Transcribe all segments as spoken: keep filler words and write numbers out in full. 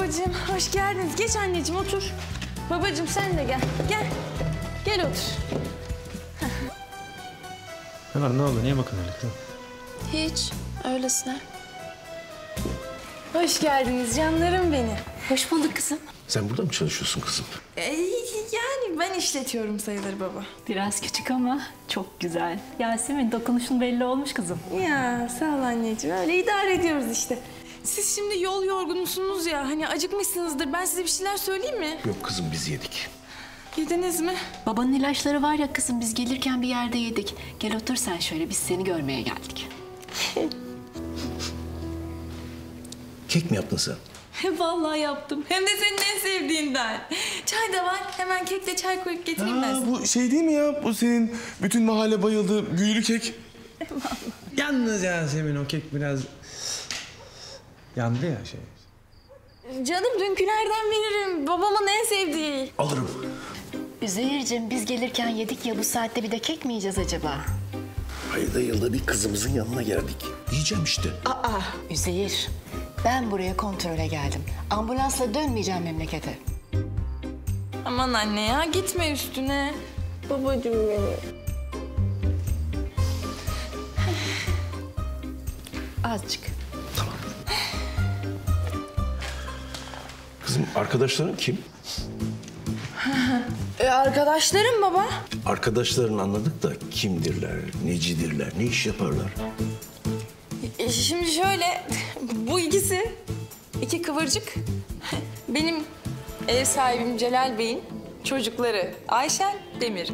babacığım, hoş geldiniz. Geç anneciğim, otur. Babacığım sen de gel, gel. Gel otur. Ne var, ne oldu? Niye bakın öyle kızım? Hiç, öylesine. Hoş geldiniz canlarım benim. Hoş bulduk kızım. Sen burada mı çalışıyorsun kızım? Ee, yani ben işletiyorum sayılır baba. Biraz küçük ama çok güzel. Yasemin, dokunuşun belli olmuş kızım. Ya sağ ol anneciğim, öyle idare ediyoruz işte. Siz şimdi yol yorgunusunuz ya, hani acıkmışsınızdır. Ben size bir şeyler söyleyeyim mi? Yok kızım, biz yedik. Yediniz mi? Babanın ilaçları var ya kızım, biz gelirken bir yerde yedik. Gel otur sen şöyle, biz seni görmeye geldik. Kek mi yaptın sen? Vallahi yaptım. Hem de senin en sevdiğinden. Çay da var. Hemen kekle çay koyup getireyim ben Aa, size. bu şey değil mi ya? Bu senin bütün mahalle bayıldığı büyülü kek. Yalnız Yasemin, o kek biraz yandı ya şey. Canım dünkülerden veririm. Babamın en sevdiği. Alırım. Üzeyir'cim, biz gelirken yedik ya, bu saatte bir de kek mi yiyeceğiz acaba? Ayda yılda bir kızımızın yanına geldik. Yiyeceğim işte. Aa, Üzeyir, ben buraya kontrole geldim. Ambulansla dönmeyeceğim memlekete. Aman anne ya, gitme üstüne. Babacığım benim. Azıcık. Kızım, arkadaşların kim? Ee, arkadaşlarım baba. Arkadaşların anladık da kimdirler, necidirler, ne iş yaparlar? E, şimdi şöyle, bu ikisi, iki kıvırcık. Benim ev sahibim Celal Bey'in çocukları Ayşen, Demir.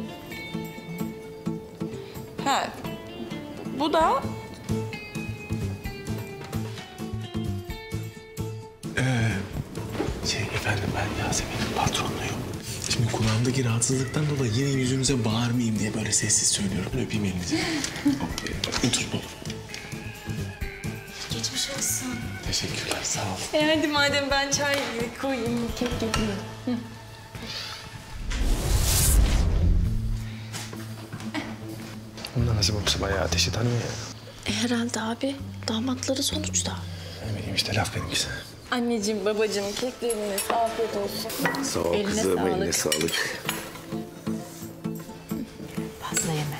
Ha, bu da... Şey efendim, ben Yasemin'in patronuyum. Şimdi kulağımdaki rahatsızlıktan dolayı yine yüzünüze bağırmayayım diye böyle sessiz söylüyorum. Ben öpeyim elinizi. Otur otur. Geçmiş olsun. Teşekkürler, sağ ol. E hadi madem ben çay koyayım, kek getireyim. Ondan nasıl olsa bayağı ateşi tanıyor ya. E, herhalde abi, damatları sonuçta. Ne bileyim işte, laf benimkisi. Anneciğim, babacığım, kekleriniz afiyet olsun. Sağ ol Eline kızım, sağlık. eline sağlık. Fazla yeme.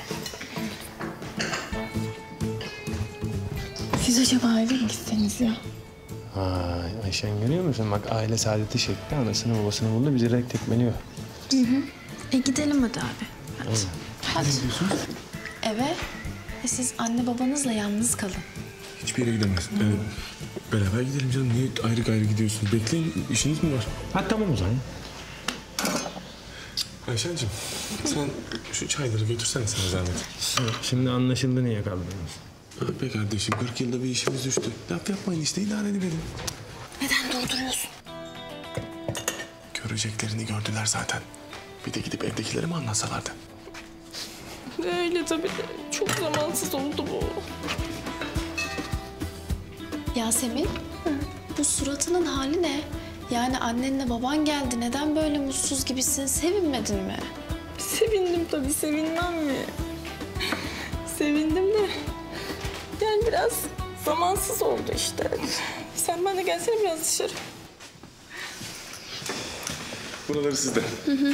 Siz acaba aile mi gitseniz ya? Vay Ayşen, görüyor musun? Bak, aile saadeti şekli anasını babasını buldu, bizi direkt tekmeliyor. E gidelim hadi abi. Hadi. Hadi. Eve. E, siz anne babanızla yalnız kalın. Hiçbir yere gidemez. Ee, beraber gidelim canım. Niye ayrı gayrı gidiyorsunuz? Bekleyin, işiniz mi var? Ha tamam o zaman. Ayşen'cim, sen şu çayları götürsene sana zahmet. Şimdi anlaşıldı niye kaldınız. Be kardeşim, kırk yılda bir işimiz düştü. Laf yapmayın işte, idare edelim. Neden durduruyorsun? Göreceklerini gördüler zaten. Bir de gidip evdekileri mi anlatsalardı? Öyle tabii de. Çok zamansız oldu bu. Yasemin, bu suratının hali ne? Yani annenle baban geldi. Neden böyle mutsuz gibisin? Sevinmedin mi? Sevindim tabii, sevinmem mi? Sevindim de. Yani biraz zamansız oldu işte. Sen ben de gelsene biraz dışarı. Buraları sizde. Hı hı.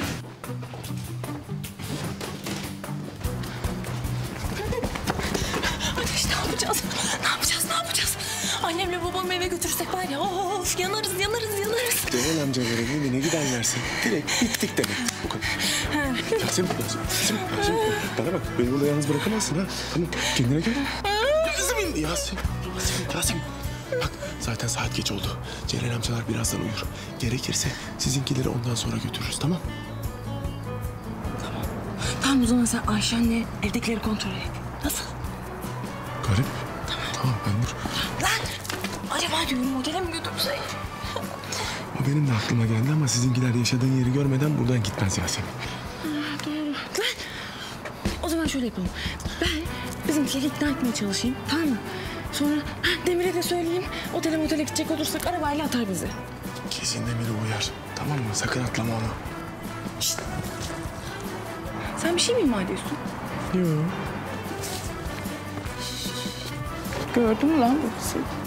Ateş, ne yapacağız? Ne yapacağız, ne yapacağız? Annemle babamı eve götürsek var ya, of yanarız, yanarız, yanarız. Celal amcalara evine giderlerse direkt bittik demek. Bu kadar. Yasemin, Yasemin, Yasemin, Yasemin. Bana bak, beni burada yalnız bırakamazsın ha. Tamam, kendine gel. Yasemin, Yasemin, Yasemin, Yasemin. Bak, zaten saat geç oldu. Celal amcalar birazdan uyur. Gerekirse sizinkileri ondan sonra götürürüz, tamam? Tamam, o zaman sen Ayşen'le evdekileri kontrol et. Nasıl? Garip. Tamam. Tamam, ben dur. Lan! Acaba diyorum otele mi götürsek? O benim de aklıma geldi ama sizinkiler yaşadığın yeri görmeden buradan gitmez Yasemin. Doğru. Lan! O zaman şöyle yapalım. Ben bizimkileri ikna etmeye çalışayım, tamam mı? Sonra ha, Demir'e de söyleyeyim. Otele otele gidecek olursak arabayla atar bizi. Kesin Demir'e uyar. Tamam mı? Sakın atlama onu. Şişt. Sen bir şey mi ima ediyorsun? Yok. Gördün mü lan bu kızı?